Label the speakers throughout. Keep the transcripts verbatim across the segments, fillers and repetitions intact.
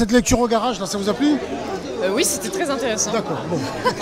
Speaker 1: cette lecture au garage, là, ça vous a plu?
Speaker 2: Euh, oui, c'était très intéressant.
Speaker 1: D'accord, bon.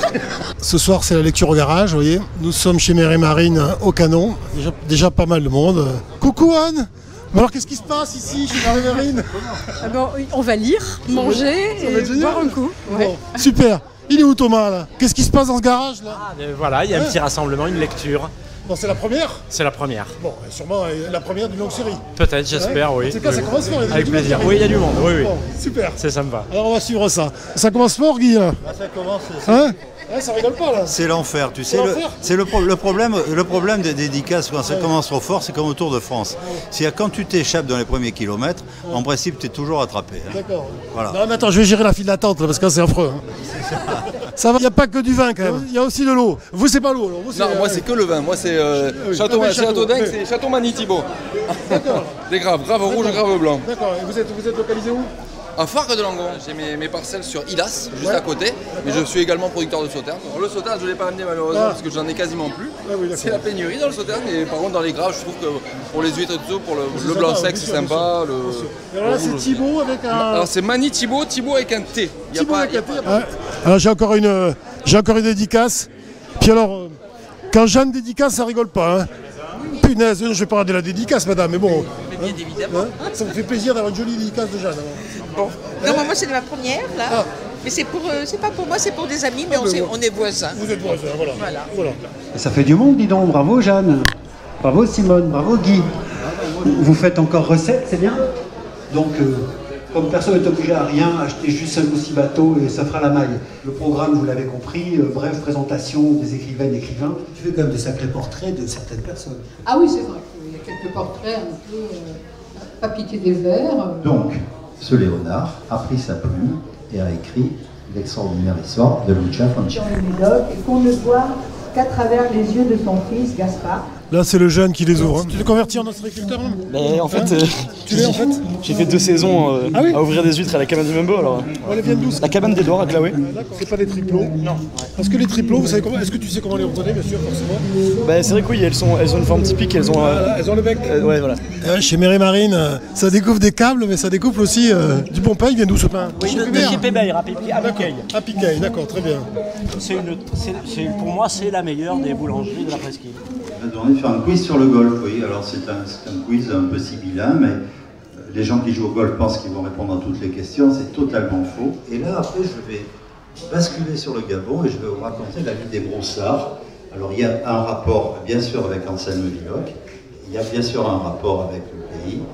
Speaker 1: Ce soir, c'est la lecture au garage, vous voyez. Nous sommes chez Mère et Marine au Canon. Déjà, déjà pas mal de monde. Coucou Anne. Bon alors, qu'est-ce qui se passe ici, chez Mère et Marine?
Speaker 2: Ah bon, on va lire, manger et boire un coup. Ouais.
Speaker 1: Bon, super. Il est où Thomas, là? Qu'est-ce qui se passe dans ce garage, là?
Speaker 3: Ah, voilà, il y a un
Speaker 1: ouais.
Speaker 3: petit rassemblement, une lecture.
Speaker 1: Bon, c'est la première?
Speaker 3: C'est la première.
Speaker 1: Bon, sûrement la première d'une longue série.
Speaker 3: Peut-être, j'espère,
Speaker 1: ouais.
Speaker 3: oui.
Speaker 1: En tout cas,
Speaker 3: oui.
Speaker 1: ça commence fort.
Speaker 3: Avec plaisir. Oui, il y a du monde, oui, oui.
Speaker 1: Bon, super.
Speaker 3: C'est sympa.
Speaker 1: Alors, on va suivre ça. Ça commence fort, Guy, là?
Speaker 4: Ah, ça commence.
Speaker 1: Hein? Ouais, ça rigole pas, là.
Speaker 4: C'est l'enfer, tu sais. C'est le, le, le, problème, le problème des dédicaces, quand ça ouais. commence trop fort, c'est comme au Tour de France. C'est-à-dire quand tu t'échappes dans les premiers kilomètres, ouais. en principe, tu es toujours attrapé. Hein.
Speaker 1: D'accord.
Speaker 4: Voilà.
Speaker 1: Non, mais attends, je vais gérer la file d'attente, parce que c'est affreux. Hein. Ça va, il n'y a pas que du vin, quand même. Il y a aussi de l'eau. Vous, c'est pas l'eau, alors vous,
Speaker 5: non,
Speaker 1: euh,
Speaker 5: moi, c'est que le vin. Moi, c'est euh, oui. Château, Château, Château d'Aix, c'est Château Manitibo. D'accord. Des graves, graves rouges, graves blancs.
Speaker 1: D'accord. Et vous êtes, vous êtes localisé où?
Speaker 5: À Fargue de Langon, j'ai mes, mes parcelles sur Ilas, juste ouais. à côté, mais je suis également producteur de sauterne. Alors, le sauterne, je ne l'ai pas amené malheureusement ah. parce que j'en ai quasiment plus. Ah oui, c'est la pénurie dans le sauterne, et par contre dans les graves, je trouve que pour les huîtres et tout, pour le, le blanc sec, c'est sympa. Le,
Speaker 1: et alors là, c'est Thibaut avec un.
Speaker 5: Alors c'est Mani Thibaut, Thibaut avec un T.
Speaker 1: Il y a pas, avec un T. A... Ouais. Alors j'ai encore une, j'ai encore une dédicace. Puis alors, euh, quand Jeanne dédicace, ça rigole pas. Hein. Punaise, je vais pas regarder la dédicace, madame, mais bon.
Speaker 2: Mais bien hein, évidemment.
Speaker 1: Hein, ça me fait plaisir d'avoir une jolie dédicace de Jeanne.
Speaker 2: Bon. Non, moi c'est ma première là. Ah. Mais c'est pour, euh, c'est pas pour moi, c'est pour des amis, mais, ah, on, mais on est voisins.
Speaker 1: Vous êtes voisins, voilà. Voilà. voilà.
Speaker 6: Et ça fait du monde, dis donc. Bravo Jeanne. Bravo Simone. Bravo Guy. Vous faites encore recette, c'est bien. Donc, euh, comme personne n'est obligé à rien, achetez juste un ou six bateaux et ça fera la maille. Le programme, vous l'avez compris, euh, bref, présentation des écrivaines et écrivains. Tu fais quand même des sacrés portraits de certaines personnes.
Speaker 7: Ah oui, c'est vrai. Il y a quelques portraits un peu euh, pas piquer des vers.
Speaker 8: Donc, ce Léonard a pris sa plume et a écrit l'extraordinaire histoire de Lucia Fanci.
Speaker 9: Dans le Médoc, et qu'on ne voit qu'à travers les yeux de son fils, Gaspard.
Speaker 1: Là, c'est le jeune qui les ouvre. Hein. Tu t'es converti en ostréiculteur, hein?
Speaker 10: Mais en fait,
Speaker 1: hein
Speaker 10: euh,
Speaker 1: tu l'es en fait
Speaker 10: j'ai fait deux saisons euh, ah oui à ouvrir des huîtres à la cabane du Mumbo. Alors.
Speaker 1: Oh, elles viennent d'où?
Speaker 10: La cabane d'Edouard à Claoué.
Speaker 1: C'est pas des triplots? Non. Parce que les triplots, vous savez comment? Est-ce que tu sais comment les reconnaître, bien sûr, forcément?
Speaker 10: Bah, c'est vrai que oui, elles, sont, elles ont une forme typique, elles ont. Euh,
Speaker 1: ah, elles ont le bec.
Speaker 10: Euh, ouais, voilà.
Speaker 1: Euh, chez Mère et Marine, euh, ça découvre des câbles, mais ça découvre aussi euh, du bon pain. Il vient d'où ce pain?
Speaker 3: Oui, de, de chez Pébert, à Piquet.
Speaker 1: À Piquet, d'accord, très bien.
Speaker 3: C'est une, c'est, c'est, pour moi, c'est la meilleure des boulangeries de la presqu'île.
Speaker 8: Je vais demander de faire un quiz sur le golf, oui. Alors c'est un, c'est un quiz un peu sibyllin, mais les gens qui jouent au golf pensent qu'ils vont répondre à toutes les questions, c'est totalement faux. Et là, après, je vais basculer sur le Gabon et je vais vous raconter la vie des Broussards. Alors il y a un rapport, bien sûr, avec Anselme Villoc, il y a bien sûr un rapport avec le pays.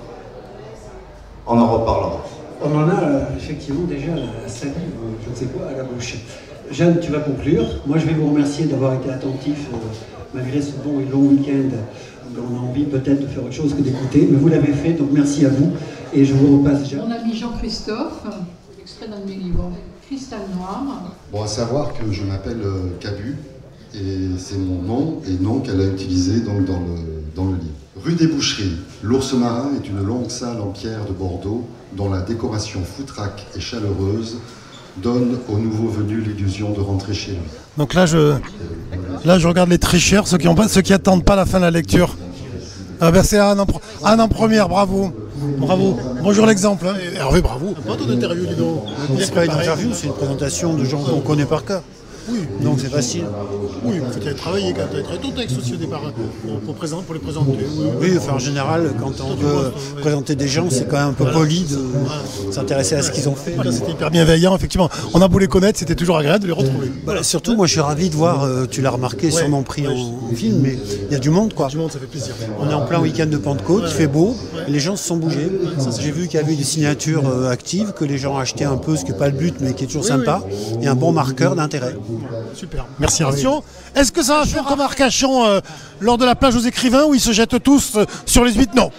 Speaker 8: On en reparlera.
Speaker 6: On en a euh, effectivement déjà la salive, je ne sais quoi, à la bouche. Jeanne, tu vas conclure. Moi, je vais vous remercier d'avoir été attentif. Euh, Malgré ce bon et long week-end, on a envie peut-être de faire autre chose que d'écouter, mais vous l'avez fait, donc merci à vous. Et je vous repasse Jeanne.
Speaker 7: Mon ami Jean-Christophe, extrait d'un de mes livres, Cristal Noir.
Speaker 11: Bon, à savoir que je m'appelle euh, Cabu, et c'est mon nom, et nom qu'elle a utilisé donc, dans, le, dans le livre. Rue des Boucheries, l'Ours Marin est une longue salle en pierre de Bordeaux, dont la décoration foutraque et chaleureuse donne aux nouveaux venus l'illusion de rentrer chez lui.
Speaker 1: Donc là, je, là, je regarde les tricheurs, ceux qui ont pas, ceux qui attendent pas la fin de la lecture. Ah ben c'est Anne en, Anne en première, bravo. Bravo. Bonjour l'exemple. Hein. Hervé, bravo. Pas ton interview, dis donc.
Speaker 12: C'est pas une interview, c'est une présentation de gens qu'on connaît par cœur.
Speaker 1: Oui.
Speaker 12: Donc c'est facile.
Speaker 1: Oui, mais tu as travaillé, tu as écrit ton texte aussi au départ pour, pour, présenter, pour les présenter. Oui,
Speaker 12: oui, enfin en général, quand on veut présenter des gens, c'est quand même un peu voilà. poli de voilà. s'intéresser à ce qu'ils ont fait.
Speaker 1: Voilà, c'était hyper bienveillant, effectivement. On a beau les connaître, c'était toujours agréable de les retrouver.
Speaker 12: Voilà, surtout, moi je suis ravi de voir, euh, tu l'as remarqué, ouais. sûrement pris ouais, en, en film, mais il y a du monde quoi.
Speaker 1: Il y a du monde, ça fait plaisir.
Speaker 12: On est en plein week-end de Pentecôte, il fait beau, et les gens se sont bougés. J'ai vu qu'il y avait des signatures euh, actives, que les gens achetaient un peu, ce qui n'est pas le but, mais qui est toujours oui, sympa, oui. et un bon marqueur d'intérêt.
Speaker 1: Super. Merci Arnaud. Est-ce que ça va faire comme Arcachon euh, lors de la plage aux écrivains où ils se jettent tous euh, sur les huîtres? Non.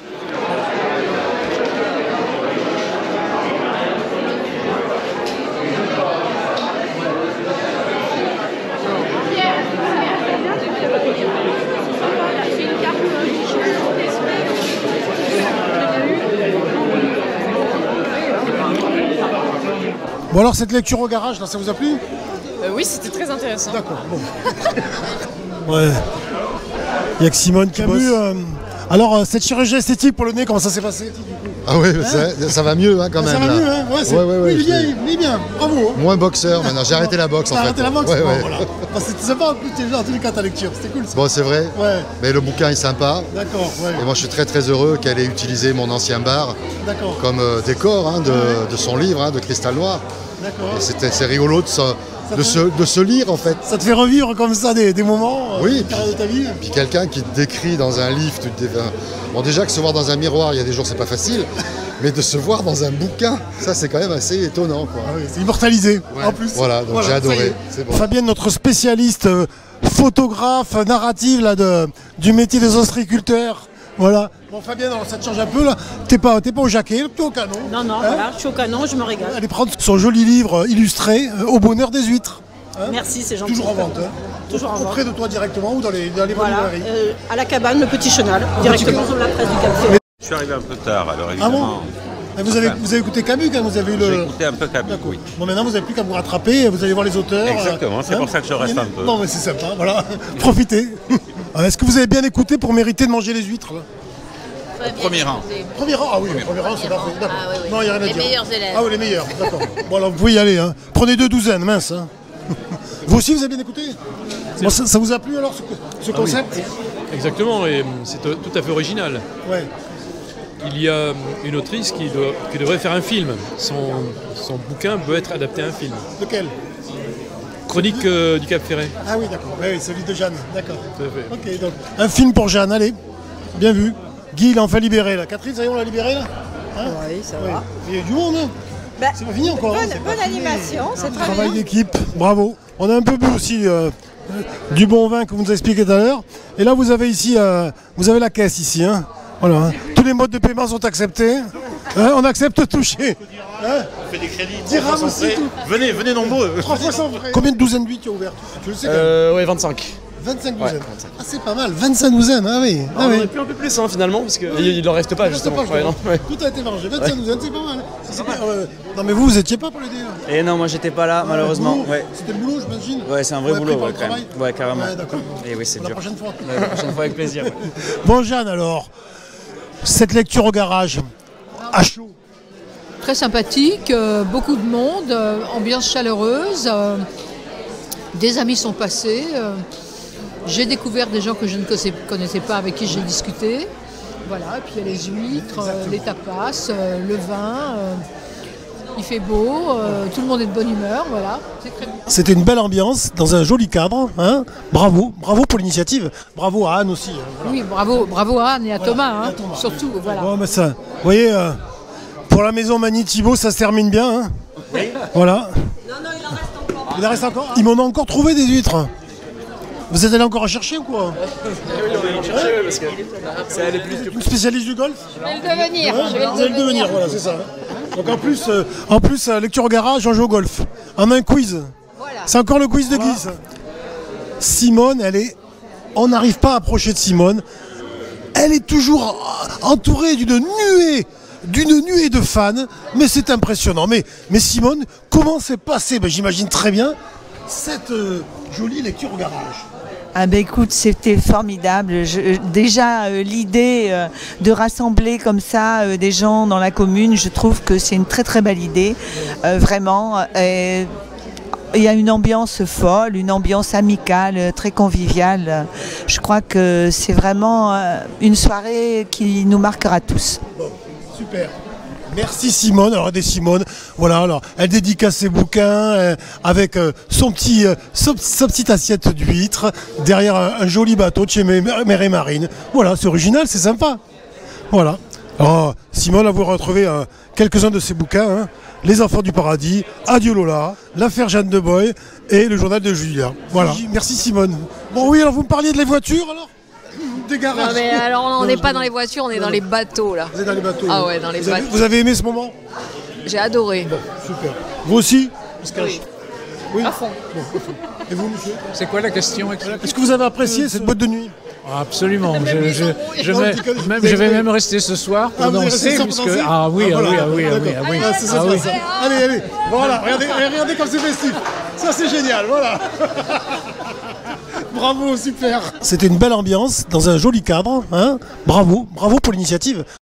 Speaker 1: Bon alors cette lecture au garage, là, ça vous a plu?
Speaker 2: Euh, oui, c'était très intéressant.
Speaker 1: D'accord, bon. Ouais. Il y a que Simone qui bosse. Euh, alors, euh, cette chirurgie esthétique pour le nez, comment ça s'est passé?
Speaker 11: Ah oui,
Speaker 1: Hein
Speaker 11: ça, ça va mieux hein, quand
Speaker 1: Ah,
Speaker 11: même.
Speaker 1: Ça va
Speaker 11: là.
Speaker 1: mieux, hein ouais, c'est-
Speaker 11: Ouais, ouais, ouais,
Speaker 1: oui, il est
Speaker 11: je
Speaker 1: bien,
Speaker 11: l'ai-
Speaker 1: il est bien, bravo. hein.
Speaker 11: Moins boxeur maintenant, j'ai arrêté la boxe en
Speaker 1: T'as
Speaker 11: fait.
Speaker 1: arrêté la boxe
Speaker 11: Ouais,
Speaker 1: bon,
Speaker 11: ouais.
Speaker 1: voilà. Bah, C'était sympa en plus, t'es là, en tous les cas, ta lecture, c'était cool ça.
Speaker 11: Bon, c'est vrai,
Speaker 1: Ouais,
Speaker 11: mais le bouquin est sympa.
Speaker 1: d'accord, ouais.
Speaker 11: Et moi, je suis très très heureux qu'elle ait utilisé mon ancien bar
Speaker 1: D'accord,
Speaker 11: comme euh, décor hein, de, de son livre, hein, de Cristal Noir.
Speaker 1: d'accord.
Speaker 11: Et c'était- c'est rigolo de se, de,
Speaker 1: te-
Speaker 11: se, de se lire en fait.
Speaker 1: Ça te fait revivre comme ça des, des moments euh,
Speaker 11: Oui,
Speaker 1: des carrières de ta vie.
Speaker 11: Puis quelqu'un qui te décrit dans un livre, tu te dis, enfin, bon déjà que se voir dans un miroir, il y a des jours c'est pas facile, mais de se voir dans un bouquin, ça c'est quand même assez étonnant. Quoi.
Speaker 1: Ah oui, c'est immortalisé en plus.
Speaker 11: Voilà, donc j'ai
Speaker 1: ça y
Speaker 11: adoré.
Speaker 1: est.
Speaker 11: C'est bon.
Speaker 1: Fabienne, notre spécialiste euh, photographe narrative là, de, du métier des ostréiculteurs. Voilà. Bon Fabienne, alors ça te change un peu là. T'es pas, t'es pas au jaquet, t'es au canon.
Speaker 13: Non, non,
Speaker 1: Hein
Speaker 13: voilà, je suis au canon, je me régale.
Speaker 1: Allez prendre son joli livre euh, illustré euh, Au bonheur des huîtres. Hein
Speaker 13: Merci, c'est gentil.
Speaker 1: Toujours en vente. Hein.
Speaker 13: Toujours en vente.
Speaker 1: Auprès de toi directement ou dans les, dans les
Speaker 13: Voilà,
Speaker 1: librairies.
Speaker 13: euh, à la cabane, le Petit Chenal, directement sur la presse du Cap Ferret.
Speaker 14: Je suis arrivé un peu tard, alors
Speaker 1: Ah
Speaker 14: évidemment.
Speaker 1: bon Et vous, avez, vous avez écouté Camus quand vous avez eu le...
Speaker 14: J'ai écouté un peu Camus, oui.
Speaker 1: Bon maintenant vous n'avez plus qu'à vous rattraper, vous allez voir les auteurs.
Speaker 14: Exactement, c'est
Speaker 1: hein
Speaker 14: pour ça que je reste un peu.
Speaker 1: Non mais c'est sympa, voilà. Profitez. Alors, est-ce que vous avez bien écouté pour mériter de manger les huîtres là?
Speaker 5: Premier rang.
Speaker 1: Premier rang, ah oui, le premier rang c'est parfait. D'accord.
Speaker 15: Ah oui, oui.
Speaker 1: Non, il n'y a rien à
Speaker 15: Les
Speaker 1: dire.
Speaker 15: meilleurs élèves.
Speaker 1: Ah oui, les meilleurs, d'accord. Bon alors vous pouvez y aller, hein. Prenez deux douzaines, mince. Hein. Vous aussi vous avez bien écouté bon, ça, ça vous a plu alors ce, ce
Speaker 16: Ah oui.
Speaker 1: concept?
Speaker 16: Exactement, et c'est tout à fait original.
Speaker 1: Ouais.
Speaker 16: Il y a une autrice qui, doit- qui devrait faire un film. Son, son bouquin peut être adapté à un film.
Speaker 1: Lequel?
Speaker 16: Chronique euh, du Cap Ferret.
Speaker 1: Ah oui, d'accord. Oui, oui, celui de Jeanne, d'accord.
Speaker 16: Tout à fait.
Speaker 1: Ok, donc un film pour Jeanne, allez. Bien vu. Guy, il a enfin libéré là. Catherine, ça y est, on l'a libéré là hein?
Speaker 2: Oui, ça
Speaker 1: Oui.
Speaker 2: va.
Speaker 1: Il y a du monde, hein
Speaker 2: Bah,
Speaker 1: c'est pas fini encore. hein,
Speaker 2: bonne
Speaker 1: c'est pas
Speaker 2: bonne
Speaker 1: fini.
Speaker 2: animation, c'est très
Speaker 1: Travail
Speaker 2: bien.
Speaker 1: d'équipe, bravo. On a un peu bu aussi euh, du bon vin que vous nous expliqué tout à l'heure. Et là, vous avez ici, euh, vous avez la caisse ici. Hein. Voilà, hein. Tous les modes de paiement sont acceptés. Hein, on accepte toucher. Hein.
Speaker 17: On fait des crédits,
Speaker 1: Dirham
Speaker 17: trois fois
Speaker 1: aussi,
Speaker 17: sans frais.
Speaker 1: tout.
Speaker 17: Venez, venez nombreux.
Speaker 1: Trois fois sans frais. Combien de douzaines d'huîtres tu as ouvertes? Tu le sais quand même.
Speaker 10: Euh, ouais, vingt-cinq.
Speaker 1: vingt-cinq
Speaker 10: Ouais,
Speaker 1: douzaines. Ah, c'est pas mal. vingt-cinq douzaines, ah oui.
Speaker 10: Ah,
Speaker 1: Ah,
Speaker 10: on
Speaker 1: oui.
Speaker 10: aurait pu un peu plus hein, finalement, parce qu'il il en reste pas
Speaker 1: Il reste
Speaker 10: justement.
Speaker 1: pas, je
Speaker 10: Ouais,
Speaker 1: crois.
Speaker 10: non, ouais.
Speaker 1: Tout a été mangé. vingt-cinq
Speaker 10: Ouais.
Speaker 1: douzaines, c'est pas mal. C'est bien, euh, Non, mais vous, vous étiez pas pour l'aider là.
Speaker 10: Et non, moi j'étais pas là, malheureusement.
Speaker 1: Boulot.
Speaker 10: Ouais.
Speaker 1: C'était le boulot, j'imagine.
Speaker 10: Ouais, c'est un vrai
Speaker 1: Ouais,
Speaker 10: boulot,
Speaker 1: pris par
Speaker 10: ouais,
Speaker 1: le
Speaker 10: quand même.
Speaker 1: travail.
Speaker 10: Ouais, carrément.
Speaker 1: Ouais, d'accord.
Speaker 10: Et oui, c'est
Speaker 1: Pour la
Speaker 10: dur.
Speaker 1: prochaine fois.
Speaker 10: Ouais, la prochaine fois, avec plaisir. ouais.
Speaker 1: Bon, Jeanne, alors, cette lecture au garage, à chaud.
Speaker 7: Très sympathique, euh, beaucoup de monde, euh, ambiance chaleureuse, euh, des amis sont passés. euh, j'ai découvert des gens que je ne connaissais, connaissais pas, avec qui j'ai discuté. Voilà, et puis il y a les huîtres, euh, les tapas, euh, le vin. euh, il fait beau, euh, tout le monde est de bonne humeur, voilà. C'est très bien.
Speaker 1: C'était une belle ambiance, dans un joli cadre. Hein. Bravo, bravo pour l'initiative. Bravo à Anne aussi. hein, voilà.
Speaker 7: Oui, bravo, bravo à Anne et à Thomas, hein, surtout. Voilà.
Speaker 1: Bon, mais ça, vous voyez, euh, pour la maison Magny Thibault, ça se termine bien. Hein. Voilà.
Speaker 13: Non, non, il en reste encore.
Speaker 1: Il en reste encore. Ils m'en ont encore trouvé des huîtres. Vous êtes allé encore à chercher ou quoi?
Speaker 10: parce que c'est aller plus que
Speaker 1: Une spécialiste du golf?
Speaker 7: Je vais le devenir.
Speaker 1: Ouais,
Speaker 7: je vais
Speaker 1: vous allez le devenir, voilà, c'est ça. Donc en plus, euh, en plus euh, lecture au garage, on joue au golf. En un quiz. C'est encore le quiz de Guy, ça. Simone, elle est. On n'arrive pas à approcher de Simone. Elle est toujours entourée d'une nuée, d'une nuée de fans. Mais c'est impressionnant. Mais, mais Simone, comment s'est passé? Ben, j'imagine très bien cette euh, jolie lecture au garage.
Speaker 18: Ah ben écoute, c'était formidable. Je- déjà, euh, l'idée euh, de rassembler comme ça euh, des gens dans la commune, je trouve que c'est une très très belle idée, euh, vraiment. Et il y a une ambiance folle, une ambiance amicale, euh, très conviviale. Je crois que c'est vraiment euh, une soirée qui nous marquera tous.
Speaker 1: Bon, super. Merci Simone, alors des Simone, voilà, alors elle dédicace ses bouquins euh, avec euh, son petit, euh, son, sa petite assiette d'huîtres, derrière un, un joli bateau de chez Mé- Mère et Marine. Voilà, c'est original, c'est sympa. Voilà. Alors Simone, là, vous retrouvez euh, quelques-uns de ses bouquins, hein. Les Enfants du Paradis, Adieu Lola, L'affaire Jeanne de Boy et Le journal de Julia. Voilà. Merci Simone. Bon oui, alors vous me parliez de les voitures alors? Des garages.
Speaker 19: Non mais alors on
Speaker 1: Non,
Speaker 19: n'est
Speaker 1: je-
Speaker 19: pas dans les voitures, on est dans les bateaux là.
Speaker 1: Vous êtes dans les bateaux?
Speaker 19: Ah
Speaker 1: oui.
Speaker 19: ouais, dans les
Speaker 1: vous avez,
Speaker 19: bateaux.
Speaker 1: vous avez aimé ce moment?
Speaker 19: J'ai adoré.
Speaker 1: Super. Vous aussi? On se cache. Oui.
Speaker 19: À fond.
Speaker 1: Et vous, monsieur?
Speaker 20: C'est quoi la question?
Speaker 1: Est-ce que vous avez apprécié cette boîte de nuit?
Speaker 20: Absolument. Je, je, je,
Speaker 1: Non,
Speaker 20: vais,
Speaker 1: tu connais-
Speaker 20: même, je vais même rester ce soir pour
Speaker 1: Ah, vous allez rester
Speaker 20: danser.
Speaker 1: ce soir pour
Speaker 20: puisque-
Speaker 1: danser
Speaker 20: ah oui, ah,
Speaker 1: voilà.
Speaker 20: oui, ah oui, ah oui,
Speaker 1: D'accord.
Speaker 20: ah oui.
Speaker 1: Ah, c'est ça,
Speaker 20: Ah
Speaker 1: c'est
Speaker 20: oui.
Speaker 1: ça. Allez, allez. Voilà, regardez, regardez comme c'est festif. Ça, c'est génial, voilà. Bravo, super. C'était une belle ambiance, dans un joli cadre. Hein. Bravo, bravo pour l'initiative.